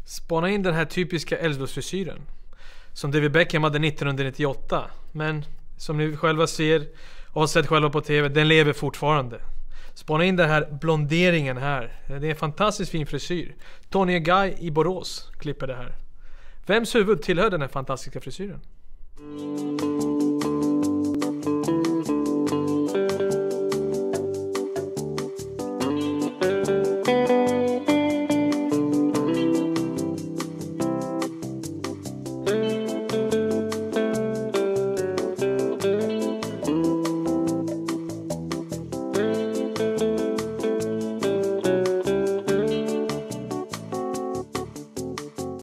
Spana in den här typiska Elfsborgsfrisyren som David Beckham hade 1998. Men som ni själva ser och har sett själva på TV, den lever fortfarande. Spana in den här blonderingen här. Det är en fantastiskt fin frisyr. Tony Guy i Borås klipper det här. Vems huvud tillhör den här fantastiska frisyren?